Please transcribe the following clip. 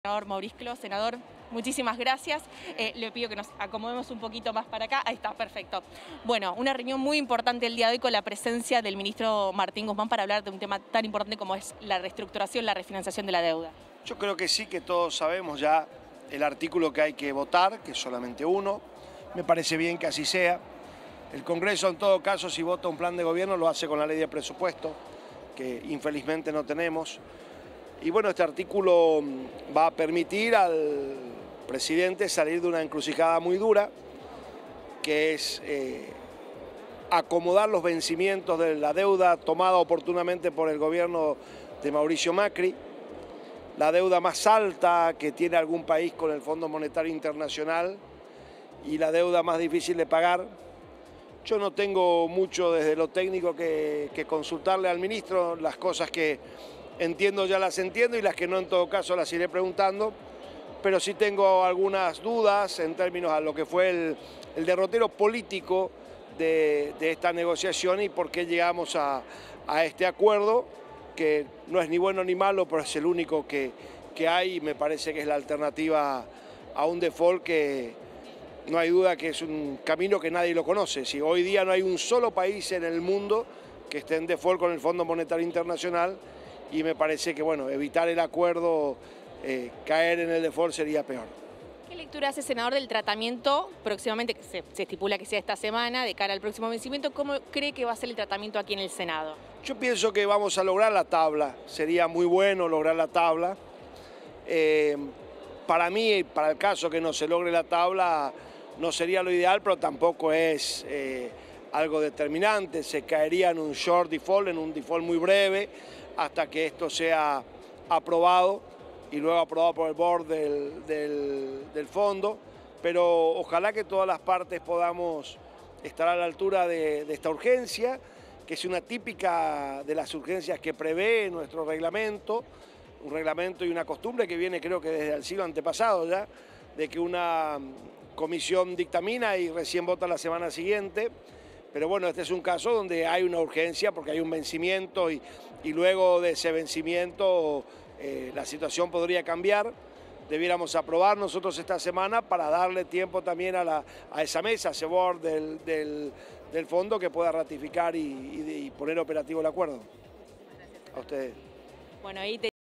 Senador Mauricio, senador, muchísimas gracias. Le pido que nos acomodemos un poquito más para acá. Ahí está, perfecto. Bueno, una reunión muy importante el día de hoy con la presencia del ministro Martín Guzmán para hablar de un tema tan importante como es la reestructuración, la refinanciación de la deuda. Yo creo que sí, que todos sabemos ya el artículo que hay que votar, que es solamente uno. Me parece bien que así sea. El Congreso, en todo caso, si vota un plan de gobierno, lo hace con la ley de presupuesto, que infelizmente no tenemos. Y bueno, este artículo va a permitir al presidente salir de una encrucijada muy dura, que es acomodar los vencimientos de la deuda tomada oportunamente por el gobierno de Mauricio Macri, la deuda más alta que tiene algún país con el Fondo Monetario Internacional y la deuda más difícil de pagar. Yo no tengo mucho desde lo técnico que consultarle al ministro, las cosas que entiendo ya las entiendo y las que no en todo caso las iré preguntando, pero sí tengo algunas dudas en términos a lo que fue el derrotero político de esta negociación y por qué llegamos a este acuerdo, que no es ni bueno ni malo, pero es el único que hay y me parece que es la alternativa a un default que no hay duda que es un camino que nadie lo conoce. Si hoy día no hay un solo país en el mundo que esté en default con el Fondo Monetario Internacional, y me parece que bueno, evitar el acuerdo, caer en el default sería peor. ¿Qué lectura hace, senador, del tratamiento próximamente, que se estipula que sea esta semana, de cara al próximo vencimiento? ¿Cómo cree que va a ser el tratamiento aquí en el Senado? Yo pienso que vamos a lograr la tabla, sería muy bueno lograr la tabla. Para mí, para el caso que no se logre la tabla, no sería lo ideal, pero tampoco es algo determinante. Se caería en un short default, en un default muy breve, hasta que esto sea aprobado y luego aprobado por el board del fondo. Pero ojalá que todas las partes podamos estar a la altura de esta urgencia, que es una típica de las urgencias que prevé nuestro reglamento, un reglamento y una costumbre que viene creo que desde el siglo antepasado ya, de que una comisión dictamina y recién vota la semana siguiente. Pero bueno, este es un caso donde hay una urgencia porque hay un vencimiento y luego de ese vencimiento la situación podría cambiar. Debiéramos aprobar nosotros esta semana para darle tiempo también a esa mesa, a ese board del fondo que pueda ratificar y poner operativo el acuerdo. A ustedes. Bueno, ahí